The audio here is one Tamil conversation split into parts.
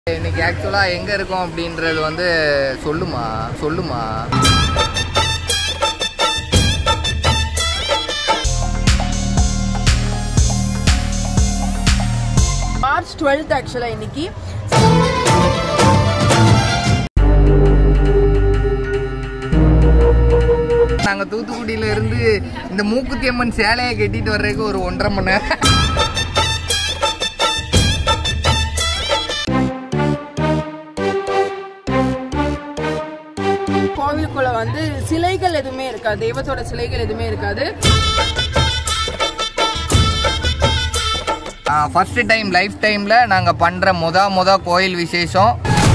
இன்னைக்கு ஆக்சுவலா எங்க இருக்கோம் அப்படின்றது வந்து சொல்லுமா மார்ச் 12th ஆக்சுவலா இன்னைக்கு நாங்க தூத்துக்குடியில இருந்து இந்த மூக்குத்தி அம்மன் சேலையை கட்டிட்டு வர்றதுக்கு ஒரு 1.5 மணி நேரம். கோவிலுக்குள்ள வந்து சிலைகள் எதுவுமே இருக்காது, தெய்வத்தோட சிலைகள் எதுவுமே இருக்காது. ஃபர்ஸ்ட் டைம் லைஃப் டைம்ல நாங்க பண்ற முத கோயில் விசேஷம்.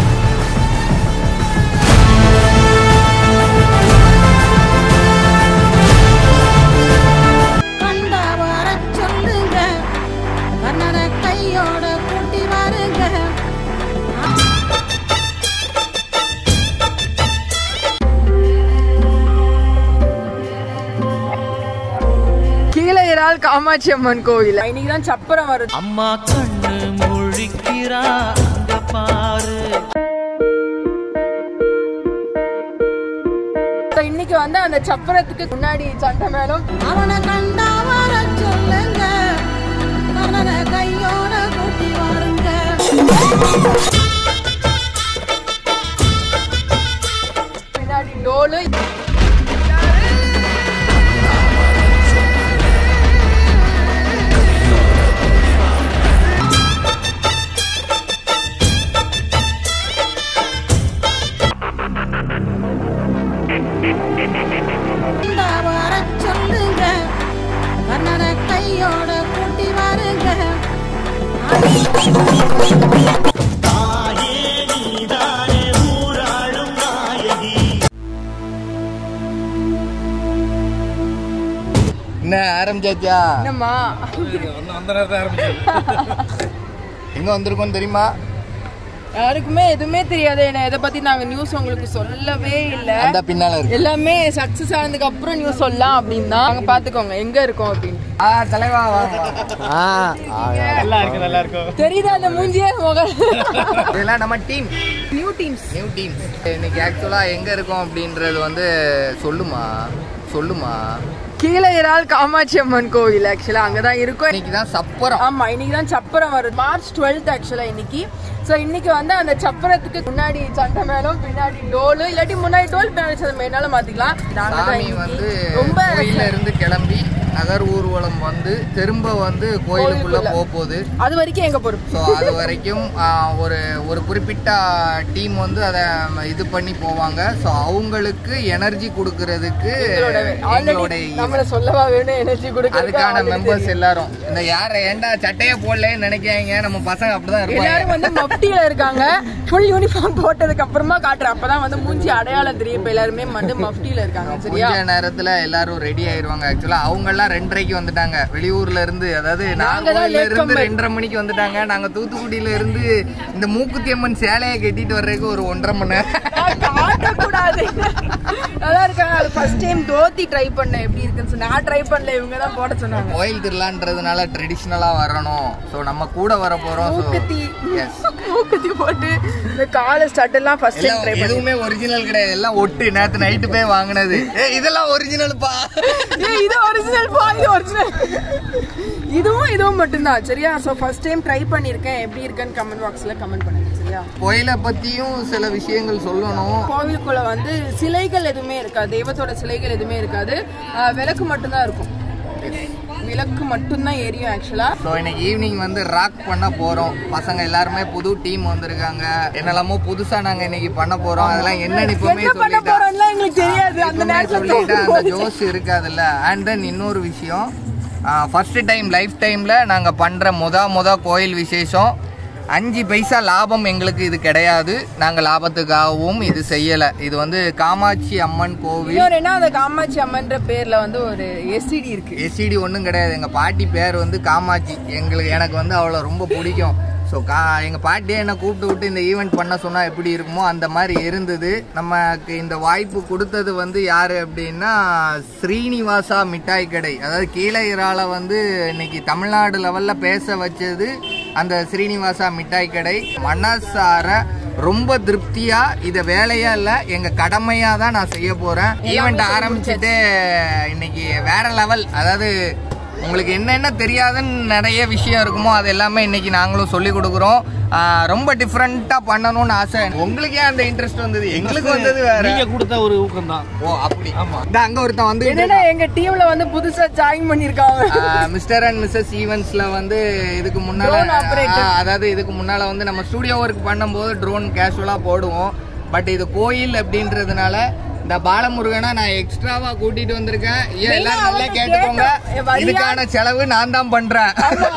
கீழையரால் காமாட்சி அம்மன் கோவில் இன்னைக்கு தான் சப்பரம் வருது. அம்மா கண்ணு முழிக்கிறா அங்க பாரு. இன்னைக்கு வந்து அந்த சப்பரத்துக்கு முன்னாடி சண்டை மேலும் அவனை கண்டா வர சொல்லுங்க, கண்ணனை கையோட கூட்டி வாருங்க. பின்னாடி டோலு வர சொல்லுங்க, கண்ணனை கையோட கூட்டி வாருங்க. என்ன ஆரம்பிச்சாச்சா? என்னம்மா எங்க வந்திருக்கோம் தெரியுமா? யாருக்குமே எதுவுமே தெரியாது. என்ன இதை பத்தி நாங்க நியூஸ் உங்களுக்கு சொல்லவே இல்ல. அந்த பின்னால இருக்கு. எல்லாமே சக்சஸ் ஆனதுக்கு அப்புறம் நியூஸ் சொல்லலாம் அப்படின்னு தான். நாங்க பாத்துக்கோங்க எங்க இருக்கோம் அப்படின்னு. தலைவா வாங்க. நல்லா இருக்கு. தெரியுதா அந்த மூஞ்சியே முகம்? இதெல்லாம் நம்ம டீம், நியூ டீம்ஸ். இன்னைக்கு ஆக்சுவலா எங்க இருக்கோம் அப்படின்றது வந்து சொல்லுமா கீழையரால் காமாட்சி அம்மன் கோவில் ஆக்சுவலா அங்கதான் இருக்கும். இன்னைக்கு தான் சப்பரம். ஆமா இன்னைக்கு தான் சப்பரம் வருது. மார்ச் 12th ஆக்சுவலா இன்னைக்கு. ஸோ இன்னைக்கு வந்து அந்த சப்பரத்துக்கு முன்னாடி சண்டை மேலும் பின்னாடி டோலு, இல்லாட்டி முன்னாடி டோல் பின்னாடி சண்டை மேலும் மாத்திக்கலாம். சாமி வந்து கோயில இருந்து கிளம்பி நகர் ஊர்வலம் வந்து திரும்ப வந்து கோயிலுக்குள்ள போகுது. அது வரைக்கும் எங்க பொறுப்பு. ஸோ அது வரைக்கும் ஒரு குறிப்பிட்ட டீம் வந்து அதை இது பண்ணி போவாங்க. ஸோ அவங்களுக்கு எனர்ஜி கொடுக்கறதுக்கு நம்மள சொல்லவா வேணும் எனர்ஜி கொடுக்க. அதுக்கான மெம்பர்ஸ் எல்லாரும் இந்த யாரை ஏண்டா சட்டையை போடலன்னு நினைக்காங்க. நம்ம பசங்க அப்படிதான் இருப்பாங்க. எல்லாரும் வந்து மப்டியில இருக்காங்க. ஃபுல் யூனிஃபார்ம் போட்டதுக்கு அப்புறமா காட்டுறேன். அப்பதான் வந்து மூஞ்சி அடையாளம் தெரியும். இப்ப எல்லாருமே வந்து மப்டியில இருக்காங்க. சரியா? கொஞ்ச நேரத்துல எல்லாரும் ரெடி ஆயிருவாங்க. ஆக்சுவலா அவங்க எல்லாம் 2:30க்கு வந்துட்டாங்க வெளியூர்ல இருந்து. அதாவது நாகர்கோவில்ல இருந்து 2:30 மணிக்கு வந்துட்டாங்க. நாங்க தூத்துக்குடியில இருந்து இந்த மூக்குத்தி அம்மன் சேலையை கட்டிட்டு வர்றதுக்கு ஒரு 1.5 மணி நேரம். காட்டக்கூடாது. நல்லா இருக்காங்க. அது ஃபர்ஸ்ட் டைம் தோத்தி ட்ரை பண்ணேன். எப்படி இருக்குன்னு சொன்னா நான் ட்ரை பண்ணல. இவங்க தான் போட சொன்னாங்க. கோயில் திருவிழான்றதுனால ட்ரெடிஷனலா வரணும். ஸோ நம்ம கூட வர போறோம். மூக்குத்தி போட்டு இந்த கால ஸ்டார்ட் எல்லாம் ஃபர்ஸ்ட் டைம் ட்ரை பண்ணேன். எதுவுமே ஒரிஜினல் கிடையாது. எல்லாம் ஒட்டு நேத்து நைட்டு போய் வாங்கினது. இதெல்லாம் ஒரிஜினல்ப்பா. இது ஒரிஜினல் பா. இது ஒரிஜினல். இதுவும் மட்டும்தான். சரியா? ஸோ ஃபர்ஸ்ட் டைம் ட்ரை பண்ணியிருக்கேன். எப்படி இருக்குன்னு கமெண்ட் பாக்ஸ்ல கமெண்ட் பண்ணுங்க. சரியா? கோயிலை பத்தியும் சில விஷயங்கள் சொல்லணும். கோவிலுக்குள்ள வந்து சிலைகள் எதுவுமே இருக்காது, தெய்வத்தோட சிலைகள் எதுவுமே இருக்காது. விளக்கு மட்டும்தான் இருக்கும். விளக்கு மட்டும்தான் எரியும் ஆக்சுவலா. ஸோ இன்னைக்கு ஈவினிங் வந்து ராக் பண்ண போறோம். பசங்க எல்லாருமே புது டீம் வந்திருக்காங்க. என்னெல்லாமோ புதுசா நாங்க இன்னைக்கு பண்ண போறோம். அதெல்லாம் என்னன்னு இப்பவுமே சொல்லிட்டேன். எங்களுக்கு தெரியாது. அந்த நேரத்துல அந்த ஜோஸ் இருக்காதுல்ல. அண்ட் தென் இன்னொரு விஷயம், ஃபர்ஸ்ட் டைம் லைஃப் டைம்ல நாங்க பண்ற முத கோயில் விசேஷம். 5 பைசா லாபம் எங்களுக்கு இது கிடையாது. நாங்க லாபத்துக்காகவும் இது செய்யல. இது வந்து காமாட்சி அம்மன் கோவில். அந்த காமாட்சி அம்மன்ற பேர்ல வந்து ஒரு எஸ்டிடி இருக்கு. எஸ்டிடி ஒன்றும் கிடையாது. எங்க பாட்டி பேர் வந்து காமாட்சி. எனக்கு வந்து அவளை ரொம்ப பிடிக்கும். ஸோ எங்கள் பாட்டியே என்னை கூப்பிட்டு விட்டு இந்த ஈவெண்ட் பண்ண சொன்னால் எப்படி இருக்குமோ அந்த மாதிரி இருந்தது. நமக்கு இந்த வாய்ப்பு கொடுத்தது வந்து யார் அப்படின்னா ஸ்ரீனிவாசா மிட்டாய் கடை. அதாவது கீழையரால வந்து இன்னைக்கு தமிழ்நாடு லெவலில் பேச வச்சது அந்த ஸ்ரீனிவாசா மிட்டாய் கடை மனசார ரொம்ப திருப்தியா இத வேலையா இல்ல எங்க கடமையா தான் நான் செய்ய போறேன். ஈவெண்ட் ஆரம்பிச்சுட்டு இன்னைக்கு வேற லெவல். அதாவது உங்களுக்கு என்னென்ன தெரியாதுன்னு நிறைய விஷயம் இருக்குமோ அது எல்லாமே இன்னைக்கு நாங்களும் சொல்லி கொடுக்குறோம். ரொம்ப டிஃப்ரெண்டா பண்ணணும்னு ஆசை. உங்களுக்கு ஏன் அந்த இன்ட்ரெஸ்ட் வந்தது? எங்களுக்கு வந்தது வேற. நீங்க கொடுத்த ஒரு ஊக்கம் தான். ஓ அப்படி. ஆமா. அங்க ஒருத்தன் வந்து என்னன்னா எங்க டீம்ல வந்து புதுசா ஜாயின் பண்ணிருக்காங்க. மிஸ்டர் அண்ட் மிஸ்ஸஸ் ஈவென்ட்ஸ்ல வந்து இதுக்கு முன்னால அதாவது இதுக்கு முன்னால வந்து நம்ம ஸ்டுடியோ ஒர்க் பண்ணும்போது ட்ரோன் கேஷுவலா போடுவோம். பட் இது கோயில் அப்படின்றதுனால இந்த பாலமுருகனை நான் எக்ஸ்ட்ராவா கூட்டிட்டு வந்திருக்கேன். எல்லாரும் நல்லா கேட்டுக்கோங்க. இதுக்கான செலவு நான் தான் பண்றேன்.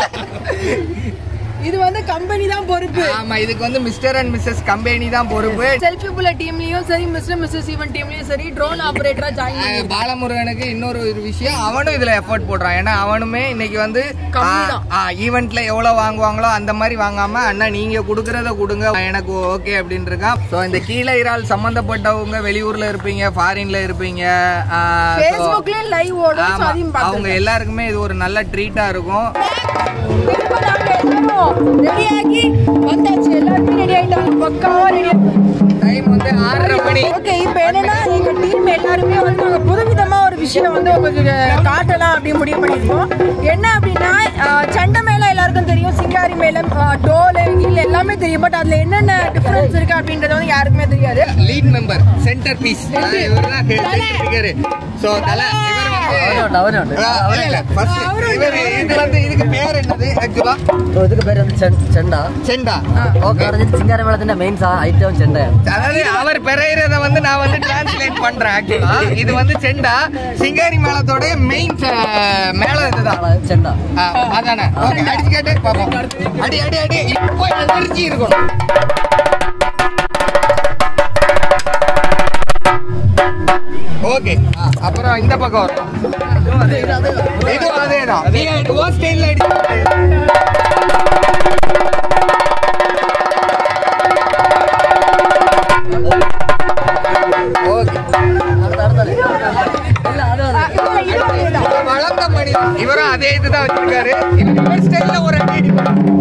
இது வந்து கம்பெனி தான் பொறுப்பு. ஆமா, இதுக்கு வந்து மிஸ்டர் அண்ட் மிஸ்ஸஸ் கம்பெனி தான் பொறுப்பு. செல்ஃபி புள்ள டீம்லயும் சரி, மிஸ்டர் மிஸ்ஸஸ் ஈவென்ட் டீம்லயும் சரி, ட்ரோன் ஆபரேட்டரா ஜாயின் பண்ணிருக்காங்க. பாலமுருகனுக்கு இன்னொரு விஷயம், அவனும் இதுல எஃபோர்ட் போடுறான். ஏன்னா அவனுமே இன்னைக்கு வந்து ஈவெண்ட்ல எவ்வளவு வாங்குவாங்களோ அந்த மாதிரி வாங்காம அண்ணா நீங்க குடுக்கறத கொடுங்க எனக்கு ஓகே அப்படின்னு இருக்கான். சோ இந்த கீழே இறால் சம்பந்தப்பட்டவங்க வெளியூர்ல இருப்பீங்க, ஃபாரின்ல இருப்பீங்க, Facebookல லைவ் ஓடும். அவங்க எல்லாருக்குமே இது ஒரு நல்ல ட்ரீட்டா இருக்கும். ரெடியாகி வந்தாச்சு. எல்லாரும் ரெடி ஆயிட்டாங்க. பக்காவா ரெடி. டைம் வந்து 6:30 மணி. ஓகே, இப்போ என்னன்னா எங்க டீம் எல்லாருமே வந்து நாங்க புதுவிதமா ஒரு விஷயம் வந்து உங்களுக்கு காட்டலாம் அப்படின்னு முடிவு பண்ணிருக்கோம். என்ன அப்படின்னா சண்டை மேளம் எல்லாருக்கும் தெரியும், சிங்காரி மேளம், டோல், கீழ் எல்லாமே தெரியும். பட் அதுல என்னென்ன டிஃபரன்ஸ் இருக்கு அப்படின்றது வந்து யாருக்குமே தெரியாது. லீட் மெம்பர் சென்டர் பீஸ் இவர்தான் கேக்குறாரு. சோ தல இதுக்கு பேர் என்னது ஆக்சுவலா? இதுக்கு பேர் வந்து செண்டா. செண்டா. ஓகே. சிங்கார மேளத்தின் மெயின் ஐட்டம் செண்டா. அதாவது அவர் பெறையறத வந்து நான் வந்து டிரான்ஸ்லேட் பண்றேன். ஆக்சுவலா இது வந்து செண்டா. சிங்காரி மேளத்தோட மெயின் மேளம் இதுதான். செண்டா. அதானே. ஓகே, அடிச்சு கேட்டு பாப்போம். அடி அடி அடி. இப்போ எனர்ஜி இருக்கணும். ஓகே, அப்புறம் இந்த பக்கம் வரும். இது அதேதான். நீங்க ஓ ஸ்டைல்ல அடி. ஓகே, வளர்ந்த மணி. இவரும் அதே இதுதான் வச்சிருக்காரு. இந்த ஸ்டைல்ல ஒரு அடி.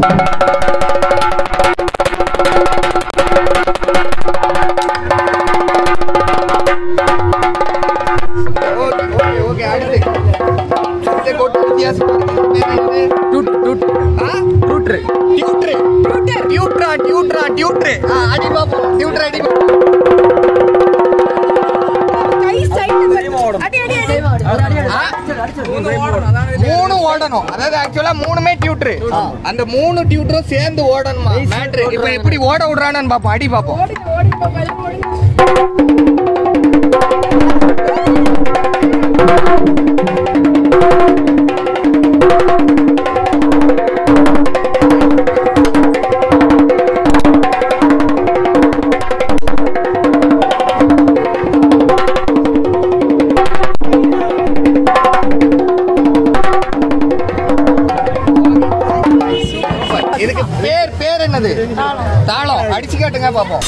மூணுமே டியூட்டர். அந்த 3 டியூட்டரும் சேர்ந்து ஓடணுமா மேட்ரு. இப்ப எப்படி ஓட விடுறானு பாப்போம். அடி பாப்போம். இதுக்கு பேர் என்னது? தாளம். அடிச்சு காட்டுங்க பாப்போம்.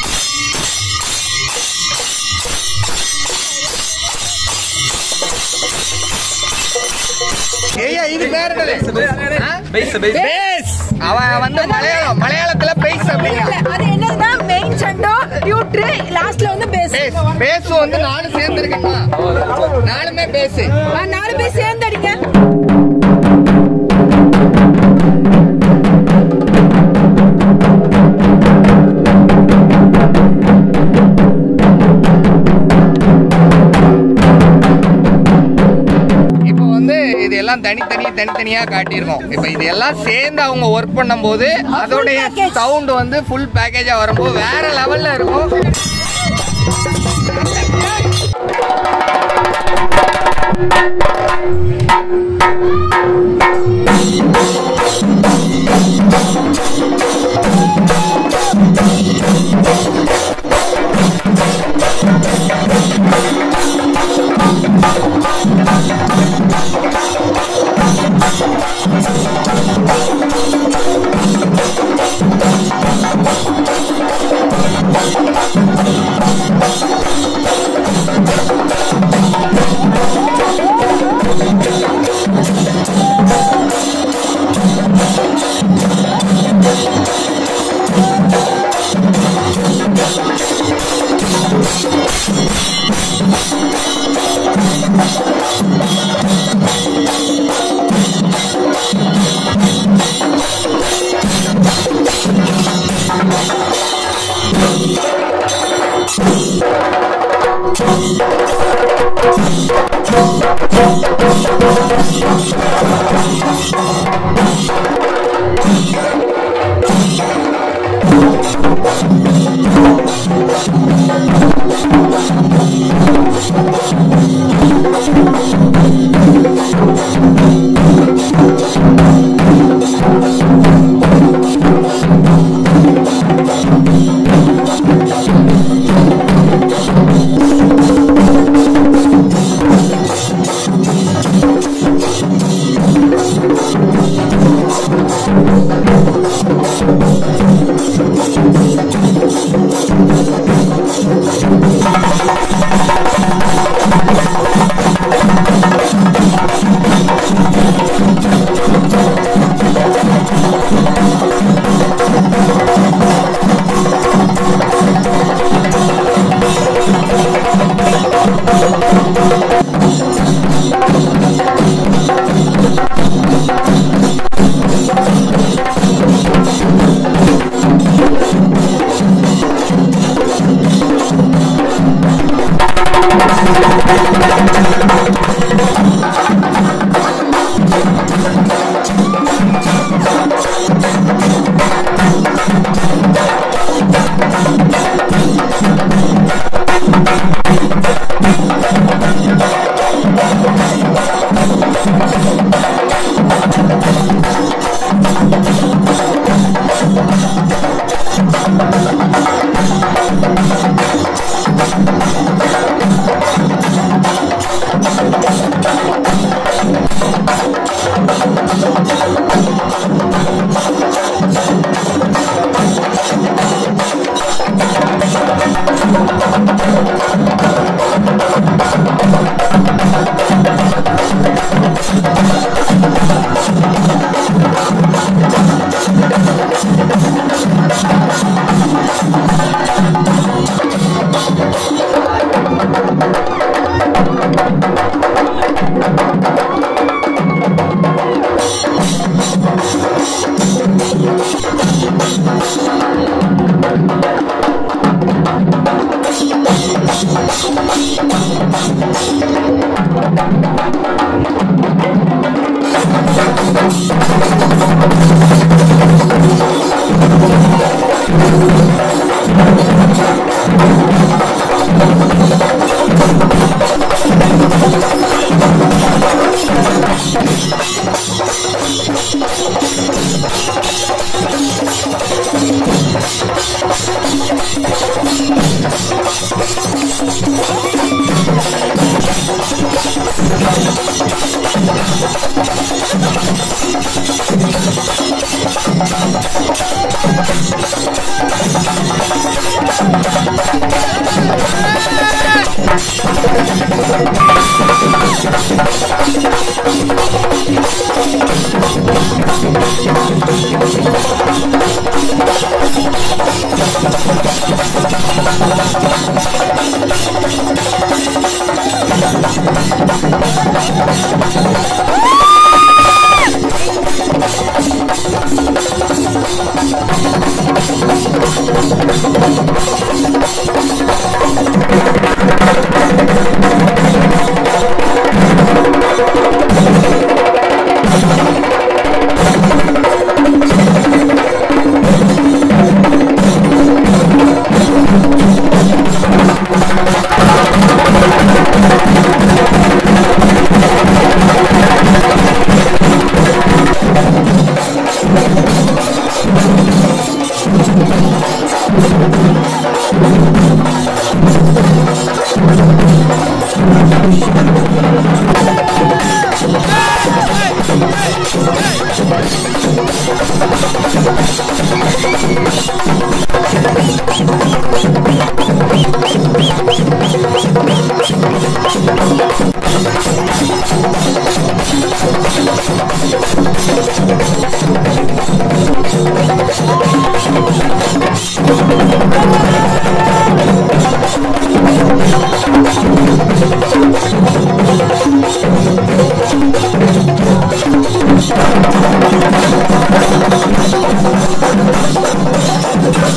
ஏய்யா இது பேர் என்னது? பேஸ். அவன் வந்து மலையாளத்துல பேஸ் அப்படிங்க. அது என்னன்னா மெயின் செண்டோ, டியூட்டர், லாஸ்ட்ல வந்து பேஸ். பேஸ் வந்து 4 சேர்ந்து இருக்குமா? 4மே பேஸ். 4 பேர் சேர்ந்து அடிங்க. தனித்தனியா காட்டியிருக்கோம். இப்ப இது எல்லாம் சேர்ந்து அவங்க ஒர்க் பண்ணும்போது அதோடைய சவுண்ட் வந்து ஃபுல் பேக்கேஜா வரும்போது வேற லெவல்ல இருக்கும்.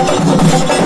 Thank you.